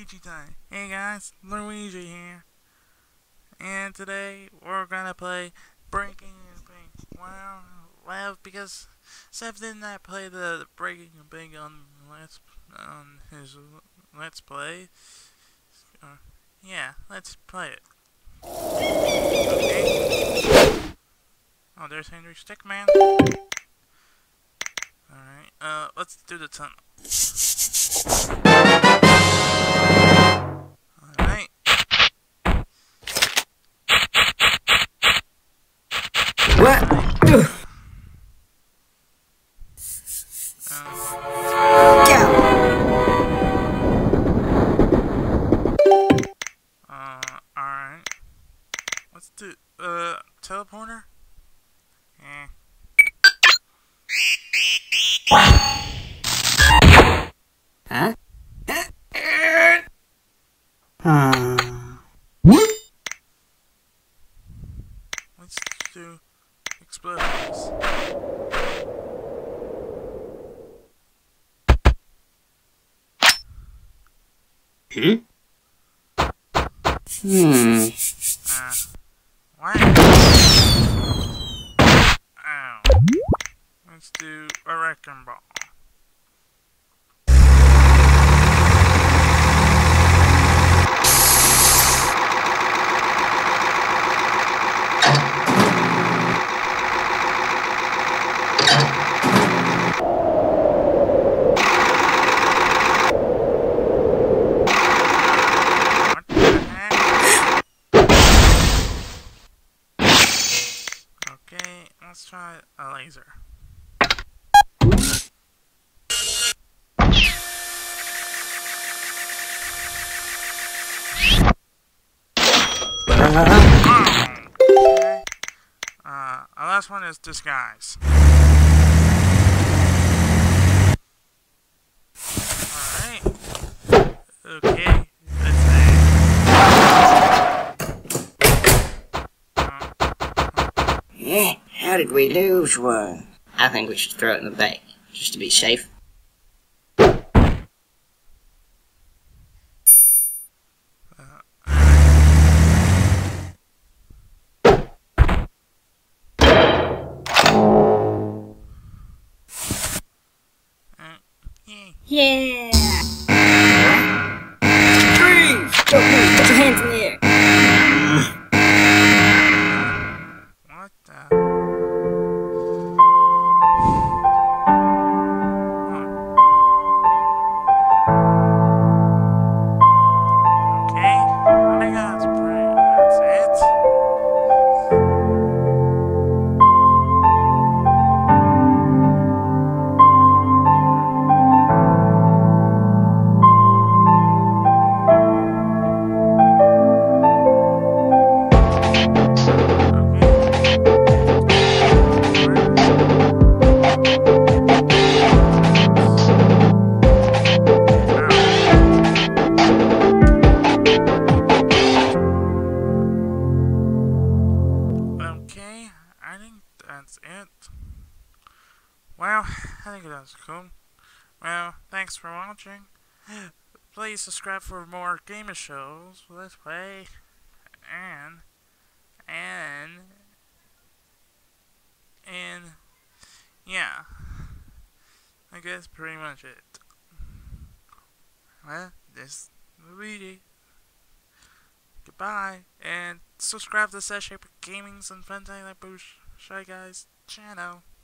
Luigi time. Hey guys, Luigi here. And today we're gonna play Breaking and Big. Well, because Seth did not play the Breaking and Big on his Let's Play. Yeah, let's play it. Okay. Oh, there's Henry Stickman. Alright, let's do the tunnel. Alright. What? Alright. Let's do, teleporter? Eh. Huh? Let's do explosions. What? Ow. Let's do a wrecking ball. Okay, let's try a laser. Okay. Our last one is disguise. Alright. Okay, let's say. Yeah, how did we lose one? I think we should throw it in the bay, just to be safe. Yeah! Freeze! Don't move! Put your hands in the air! What the? Okay, I think that's it. Okay, I think that's it. Well, I think that's cool. Well, thanks for watching. Please subscribe for more gamer shows. Let's play. And, yeah. I guess pretty much it. Well, this is Luigi. Goodbye, and subscribe to Set Shaper Gaming's and Fantasy Like Bush Shy Guys channel.